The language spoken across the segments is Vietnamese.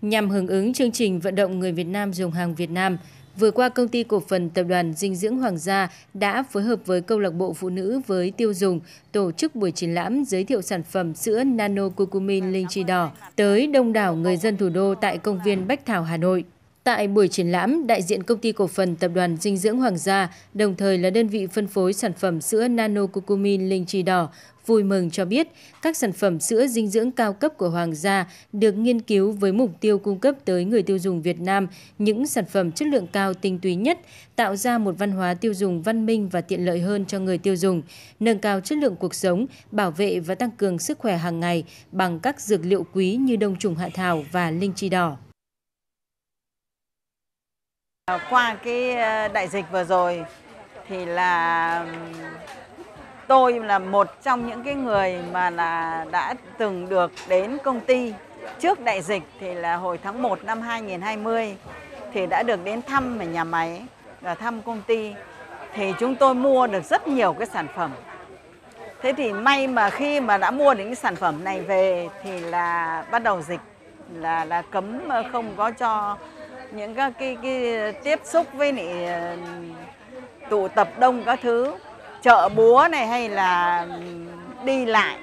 Nhằm hưởng ứng chương trình vận động người Việt Nam dùng hàng Việt Nam, vừa qua Công ty Cổ phần Tập đoàn Dinh dưỡng Hoàng gia đã phối hợp với Câu lạc bộ Phụ nữ với tiêu dùng tổ chức buổi triển lãm giới thiệu sản phẩm sữa Nano Curcumin linh chi đỏ tới đông đảo người dân thủ đô tại công viên Bách Thảo, Hà Nội. Tại buổi triển lãm, đại diện Công ty Cổ phần Tập đoàn Dinh dưỡng Hoàng gia, đồng thời là đơn vị phân phối sản phẩm sữa Nano Curcumin linh chi đỏ, vui mừng cho biết các sản phẩm sữa dinh dưỡng cao cấp của Hoàng gia được nghiên cứu với mục tiêu cung cấp tới người tiêu dùng Việt Nam những sản phẩm chất lượng cao tinh túy nhất, tạo ra một văn hóa tiêu dùng văn minh và tiện lợi hơn cho người tiêu dùng, nâng cao chất lượng cuộc sống, bảo vệ và tăng cường sức khỏe hàng ngày bằng các dược liệu quý như đông trùng hạ thảo và linh chi đỏ. Qua cái đại dịch vừa rồi thì là tôi là một trong những cái người mà đã từng được đến công ty trước đại dịch, thì là hồi tháng 1 năm 2020 thì đã được đến thăm ở nhà máy và thăm công ty, thì chúng tôi mua được rất nhiều cái sản phẩm. Thế thì may mà khi mà đã mua những cái sản phẩm này về thì là bắt đầu dịch là cấm không có cho những cái tiếp xúc với tụ tập đông các thứ, chợ búa này hay là đi lại,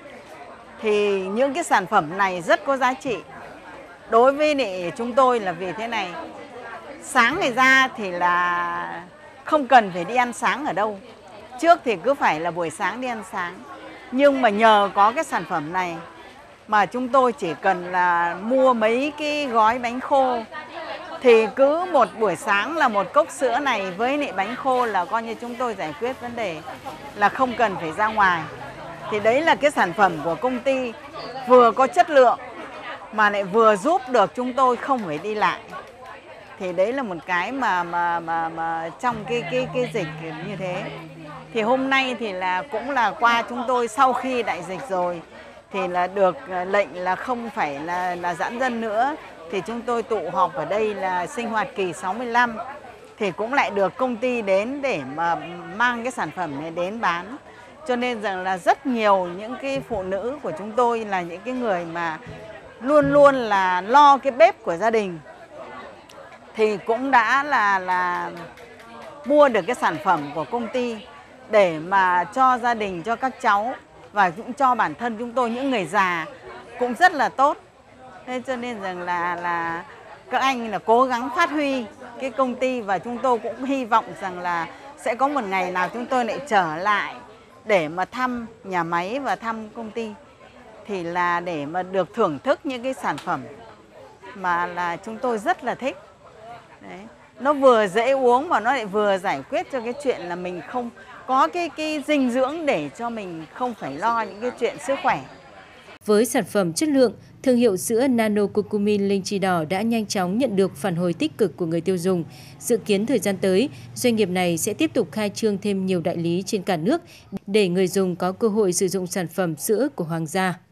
thì những cái sản phẩm này rất có giá trị đối với chúng tôi. Là vì thế này, sáng ngày ra thì là không cần phải đi ăn sáng ở đâu, trước thì cứ phải là buổi sáng đi ăn sáng, nhưng mà nhờ có cái sản phẩm này mà chúng tôi chỉ cần là mua mấy cái gói bánh khô, thì cứ một buổi sáng là một cốc sữa này với bánh khô là coi như chúng tôi giải quyết vấn đề là không cần phải ra ngoài. Thì đấy là cái sản phẩm của công ty, vừa có chất lượng mà lại vừa giúp được chúng tôi không phải đi lại. Thì đấy là một cái mà trong cái dịch như thế. Thì hôm nay thì là cũng là qua chúng tôi sau khi đại dịch rồi thì là được lệnh là không phải là giãn dân nữa, thì chúng tôi tụ họp ở đây là sinh hoạt kỳ 65, thì cũng lại được công ty đến để mà mang cái sản phẩm này đến bán. Cho nên rằng là rất nhiều những cái phụ nữ của chúng tôi là những cái người mà luôn luôn là lo cái bếp của gia đình, thì cũng đã là mua được cái sản phẩm của công ty để mà cho gia đình, cho các cháu và cũng cho bản thân chúng tôi, những người già cũng rất là tốt. Thế cho nên rằng là các anh là cố gắng phát huy cái công ty, và chúng tôi cũng hy vọng rằng là sẽ có một ngày nào chúng tôi lại trở lại để mà thăm nhà máy và thăm công ty, thì là để mà được thưởng thức những cái sản phẩm mà là chúng tôi rất là thích. Đấy, nó vừa dễ uống và nó lại vừa giải quyết cho cái chuyện là mình không có cái dinh dưỡng để cho mình không phải lo những cái chuyện sức khỏe. Với sản phẩm chất lượng, thương hiệu sữa Nano Curcumin linh chi đỏ đã nhanh chóng nhận được phản hồi tích cực của người tiêu dùng. Dự kiến thời gian tới, doanh nghiệp này sẽ tiếp tục khai trương thêm nhiều đại lý trên cả nước để người dùng có cơ hội sử dụng sản phẩm sữa của Hoàng gia.